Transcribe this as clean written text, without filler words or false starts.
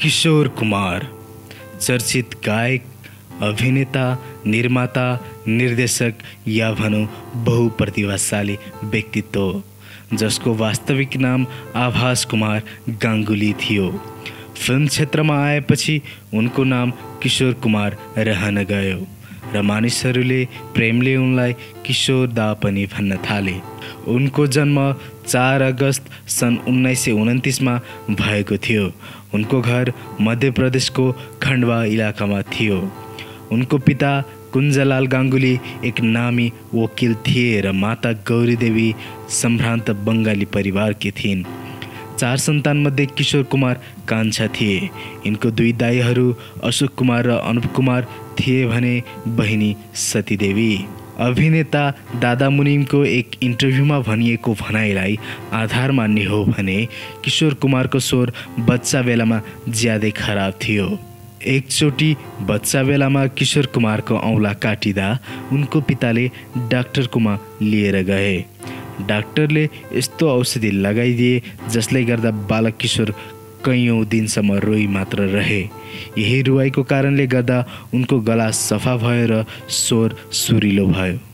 किशोर कुमार चर्चित गायक, अभिनेता, निर्माता, निर्देशक या भनौँ बहुप्रतिभाशाली व्यक्तित्व जसको वास्तविक नाम आभास कुमार गाङ्गुली थियो। फिल्म क्षेत्रमा आएपछि उनको नाम किशोर कुमार रहन गयो र मानिसहरूले प्रेमले उनलाई किशोर दा पनि भन्न थाले। उनको जन्म 4 अगस्त सन् 1929 मा भएको थियो। उनको घर मध्य प्रदेशको खण्डवा इलाकामा थियो। उनको पिता कुञ्जलाल गाङ्गुली एक नामी वकिल थिए र माता गौरी देवी सम्भ्रान्त बङ्गाली परिवारकी थिइन्। 4 सन्तानमध्ये किशोर कुमार कान्छा थिए। यिनको 2 दाइहरू अशोक कुमार र अनुप कुमार थिए भने बहिनी सतीदेवी। अभिनेता दादा मुनिमको एक इन्टरभ्यूमा भनिएको भनाइलाई आधार मान्ने हो भने किशोर कुमारको स्वर बच्चा बेलामा ज्यादै खराब थियो। एकचोटि बच्चा बेलामा किशोर कुमारको औँला काटिँदा उनको पिताले डाक्टरकोमा लिएर गए। डाक्टरले यस्तो औषधि लगाइदिए जसले गर्दा बालक किशोर कैयौँ दिनसम्म रोई मात्र रहे। यही रुवाईको कारणले गर्दा उनको गला सफा भयो र स्वर सुरिलो भयो।